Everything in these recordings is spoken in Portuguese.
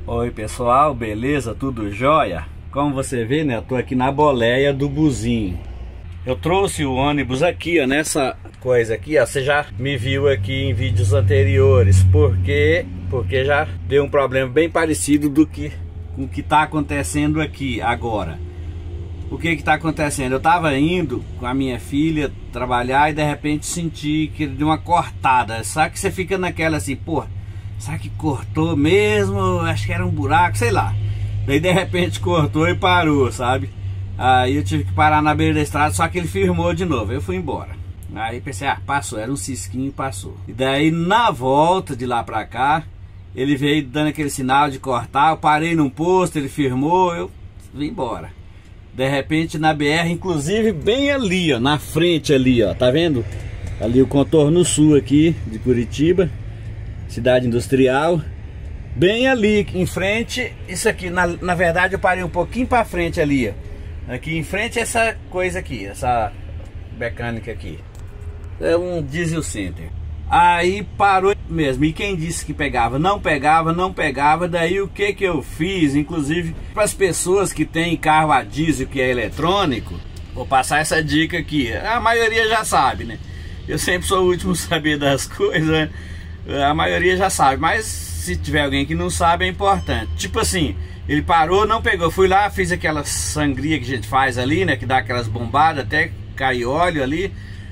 Oi pessoal, beleza? Tudo jóia? Como você vê, né? Eu tô aqui na boleia do buzinho. Eu trouxe o ônibus aqui, ó, nessa coisa aqui, ó. Você já me viu aqui em vídeos anteriores. Porque já deu um problema bem parecido com o que tá acontecendo aqui agora. O que tá acontecendo? Eu tava indo com a minha filha trabalhar e de repente senti que deu uma cortada. Sabe que você fica naquela assim, pô, será que cortou mesmo? Acho que era um buraco, sei lá. Daí de repente cortou e parou, sabe? Aí eu tive que parar na beira da estrada, só que ele firmou de novo. Eu fui embora. Aí pensei, passou, era um cisquinho e passou. E daí na volta de lá pra cá, ele veio dando aquele sinal de cortar. Eu parei num posto, ele firmou, eu vim embora. De repente na BR, inclusive bem ali, ó, na frente ali, ó, tá vendo? Ali o contorno sul aqui de Curitiba, cidade industrial. Bem ali em frente, isso aqui, na verdade eu parei um pouquinho pra frente ali, ó. Aqui em frente essa coisa aqui, essa mecânica aqui. É um diesel center. Aí parou mesmo, e quem disse que pegava? Não pegava, não pegava. Daí o que eu fiz, inclusive para as pessoas que têm carro a diesel que é eletrônico, vou passar essa dica aqui. A maioria já sabe, né? Eu sempre sou o último a saber das coisas, a maioria já sabe, mas se tiver alguém que não sabe é importante. Tipo assim, ele parou, não pegou, fui lá, fiz aquela sangria que a gente faz ali, né? Que dá aquelas bombadas até cair óleo ali.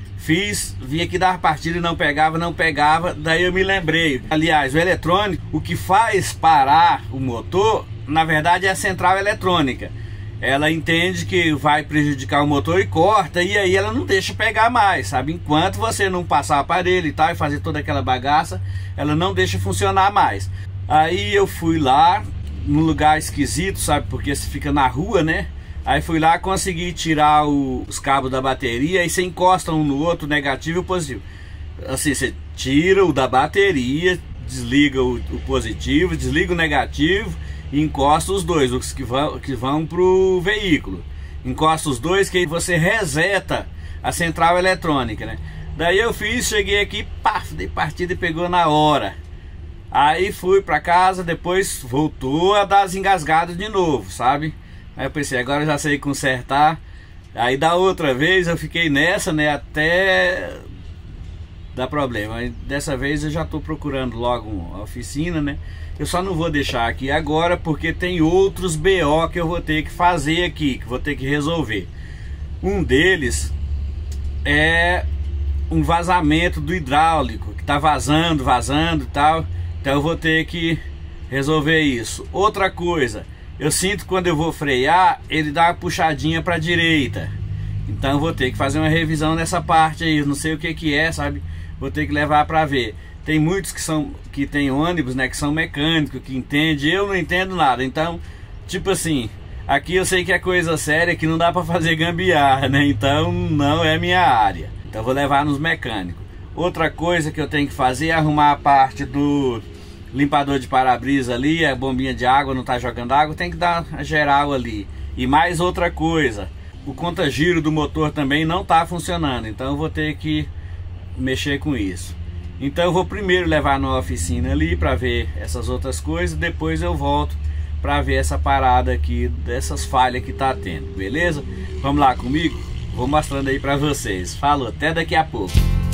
Fiz, vi que dava partida e não pegava, daí eu me lembrei. Aliás, o eletrônico, o que faz parar o motor, na verdade é a central eletrônica. Ela entende que vai prejudicar o motor e corta, e aí ela não deixa pegar mais, sabe? Enquanto você não passar o aparelho e tal, e fazer toda aquela bagaça, ela não deixa funcionar mais. Aí eu fui lá, num lugar esquisito, sabe? Porque você fica na rua, né? Aí fui lá, consegui tirar os cabos da bateria. E você encosta um no outro, negativo e o positivo. Assim, você tira o da bateria, desliga o positivo, desliga o negativo e encosta os dois, os que vão pro veículo. Encosta os dois que aí você reseta a central eletrônica, né? Daí eu fiz, cheguei aqui, paf, dei partida e pegou na hora. Aí fui pra casa, depois voltou a dar as engasgadas de novo, sabe? Aí eu pensei, agora eu já sei consertar. Aí da outra vez eu fiquei nessa, né, até dar problema. Aí dessa vez eu já estou procurando logo uma oficina, né. Eu só não vou deixar aqui agora porque tem outros BO que eu vou ter que fazer aqui, que vou ter que resolver. Um deles é um vazamento do hidráulico, que está vazando e tal. Então eu vou ter que resolver isso. Outra coisa, eu sinto quando eu vou frear, ele dá uma puxadinha para a direita. Então eu vou ter que fazer uma revisão nessa parte aí. Eu não sei o que é, sabe? Vou ter que levar para ver. Tem muitos que tem ônibus, né, que são mecânicos, que entendem. Eu não entendo nada. Então, tipo assim, aqui eu sei que é coisa séria, que não dá para fazer gambiarra, né? Então não é minha área. Então eu vou levar nos mecânicos. Outra coisa que eu tenho que fazer é arrumar a parte do limpador de para-brisa ali, a bombinha de água não tá jogando água, tem que dar a geral ali. E mais outra coisa, o conta-giro do motor também não tá funcionando, então eu vou ter que mexer com isso. Então eu vou primeiro levar na oficina ali para ver essas outras coisas, depois eu volto para ver essa parada aqui, dessas falhas que tá tendo, beleza? Vamos lá comigo? Vou mostrando aí para vocês. Falou, até daqui a pouco.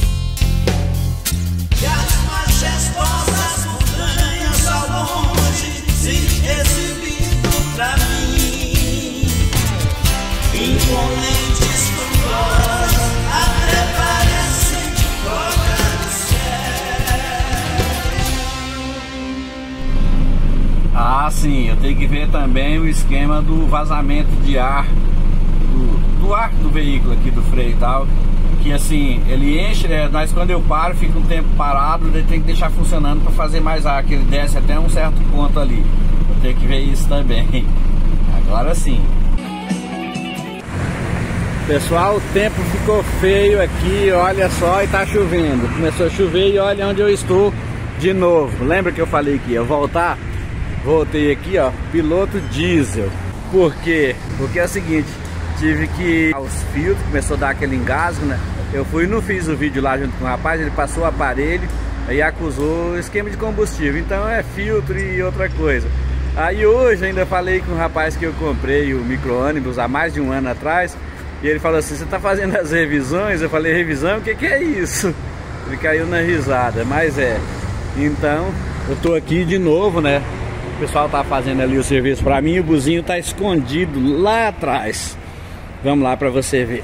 Sim, eu tenho que ver também o esquema do vazamento de ar do ar do veículo aqui, do freio e tal, que assim, ele enche, né, mas quando eu paro, fica um tempo parado, ele tem que deixar funcionando para fazer mais ar, que ele desce até um certo ponto ali. Eu tenho que ver isso também. Agora sim. Pessoal, o tempo ficou feio aqui, olha só, e tá chovendo. Começou a chover e olha onde eu estou de novo. Lembra que eu falei que ia voltar? Voltei aqui, ó, piloto diesel. Por quê? Porque é o seguinte, tive que os filtros, começou a dar aquele engasgo, né? Eu fui e não fiz o vídeo lá junto com o rapaz, ele passou o aparelho, aí acusou esquema de combustível. Então é filtro e outra coisa. Aí hoje ainda falei com um rapaz que eu comprei o micro-ônibus há mais de um ano atrás. E ele falou assim, você tá fazendo as revisões? Eu falei, revisão? O que é isso? Ele caiu na risada, mas é. Então, eu tô aqui de novo, né? O pessoal tá fazendo ali o serviço pra mim. O buzinho tá escondido lá atrás. Vamos lá pra você ver.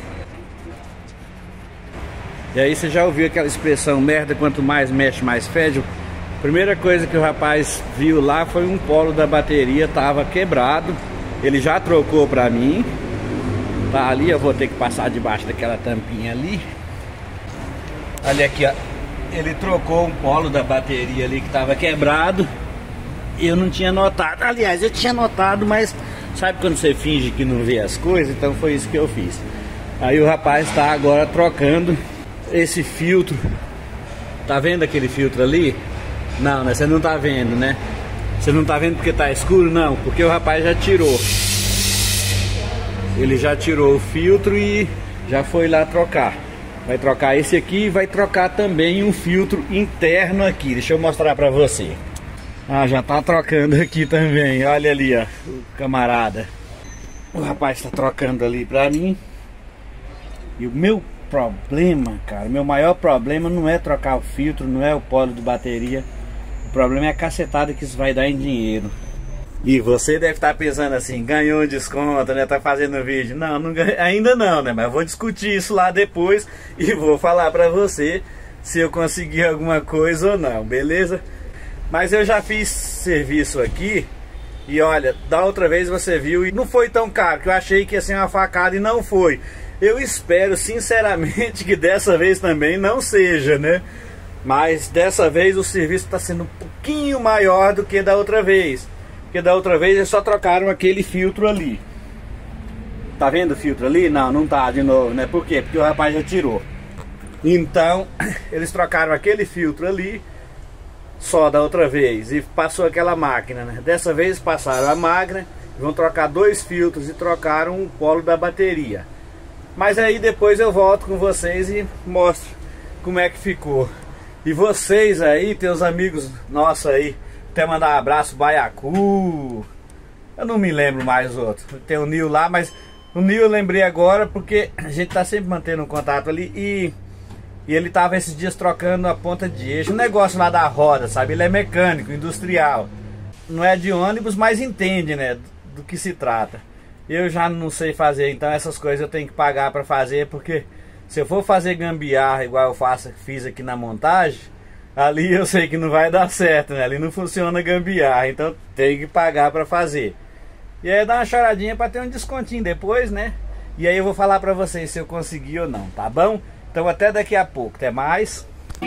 E aí você já ouviu aquela expressão, merda quanto mais mexe mais fede? A primeira coisa que o rapaz viu lá foi um polo da bateria, tava quebrado. Ele já trocou pra mim. Tá ali, eu vou ter que passar debaixo daquela tampinha ali. Olha aqui, ó. Ele trocou um polo da bateria ali que tava quebrado. Eu não tinha notado. Aliás, eu tinha notado, mas sabe quando você finge que não vê as coisas? Então foi isso que eu fiz. Aí o rapaz tá agora trocando esse filtro. Tá vendo aquele filtro ali? Não, né? Você não tá vendo, né? Você não tá vendo porque tá escuro? Não, porque o rapaz já tirou. Ele já tirou o filtro e já foi lá trocar. Vai trocar esse aqui e vai trocar também um filtro interno aqui. Deixa eu mostrar pra você. Ah, já tá trocando aqui também. Olha ali, ó, o camarada. O rapaz tá trocando ali pra mim. E o meu problema, cara, o meu maior problema não é trocar o filtro, não é o polo de bateria. O problema é a cacetada que isso vai dar em dinheiro. E você deve estar pensando assim, ganhou um desconto, né? Tá fazendo vídeo. Não, não ganhei, ainda não, né? Mas eu vou discutir isso lá depois e vou falar pra você se eu conseguir alguma coisa ou não, beleza? Mas eu já fiz serviço aqui e olha, da outra vez você viu e não foi tão caro, que eu achei que ia ser uma facada e não foi. Eu espero sinceramente que dessa vez também não seja, né? Mas dessa vez o serviço está sendo um pouquinho maior do que da outra vez. Porque da outra vez eles só trocaram aquele filtro ali. Tá vendo o filtro ali? Não, não tá de novo, né? Por quê? Porque o rapaz já tirou. Então, eles trocaram aquele filtro ali só da outra vez e passou aquela máquina, né? Dessa vez passaram a máquina, vão trocar dois filtros e trocaram o polo da bateria. Mas aí depois eu volto com vocês e mostro como é que ficou. E vocês aí, teus amigos nossos aí, até mandar um abraço, Baiacu. Eu não me lembro mais os outros. Tem o Nil lá, mas o Nil eu lembrei agora porque a gente tá sempre mantendo um contato ali e ele tava esses dias trocando a ponta de eixo. Um negócio lá da roda, sabe? Ele é mecânico, industrial. Não é de ônibus, mas entende, né? Do que se trata. Eu já não sei fazer, então essas coisas eu tenho que pagar pra fazer, porque se eu for fazer gambiarra igual eu fiz aqui na montagem, ali eu sei que não vai dar certo, né? Ali não funciona gambiarra, então tem que pagar pra fazer. E aí dá uma choradinha pra ter um descontinho depois, né? E aí eu vou falar pra vocês se eu conseguir ou não, tá bom? Então até daqui a pouco, até mais.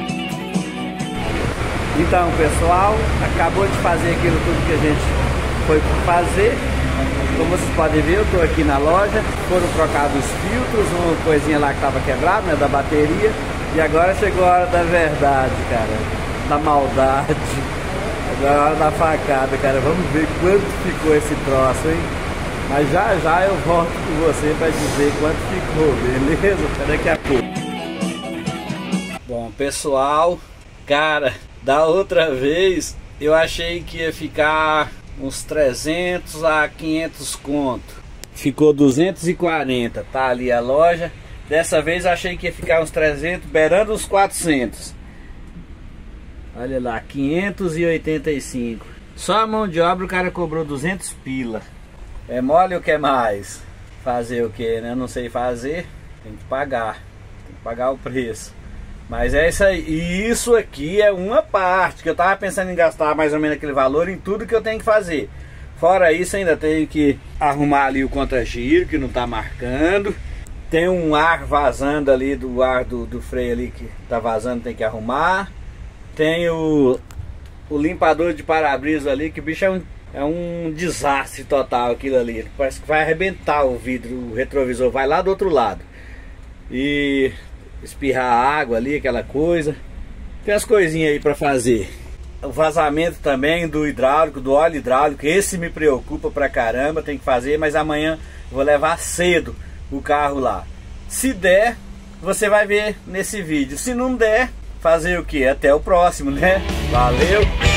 Então pessoal, acabou de fazer aquilo tudo que a gente foi fazer. Como vocês podem ver, eu estou aqui na loja. Foram trocados os filtros, uma coisinha lá que estava quebrada, né, da bateria. E agora chegou a hora da verdade, cara, da maldade. Agora é a hora da facada, cara. Vamos ver quanto ficou esse troço, hein? Mas já já eu volto com você para dizer quanto ficou, beleza? Até daqui a pouco. Bom, pessoal, cara, da outra vez eu achei que ia ficar uns 300 a 500 conto. Ficou 240, tá ali a loja. Dessa vez eu achei que ia ficar uns 300, beirando uns 400. Olha lá, 585. Só a mão de obra o cara cobrou 200 pila. É mole ou quer mais? Fazer o que, né? Eu não sei fazer, tem que pagar. Tem que pagar o preço. Mas é isso aí. E isso aqui é uma parte que eu tava pensando em gastar mais ou menos aquele valor em tudo que eu tenho que fazer. Fora isso, ainda tenho que arrumar ali o contra-giro que não tá marcando. Tem um ar vazando ali, do ar do freio ali que tá vazando, tem que arrumar. Tem o limpador de para-brisa ali, que bicho é um desastre total aquilo ali. Parece que vai arrebentar o vidro, o retrovisor vai lá do outro lado. E espirrar água ali, aquela coisa. Tem as coisinhas aí pra fazer. O vazamento também do hidráulico, do óleo hidráulico, esse me preocupa pra caramba, tem que fazer, mas amanhã vou levar cedo o carro lá. Se der, você vai ver nesse vídeo. Se não der, fazer o que? Até o próximo, né? Valeu!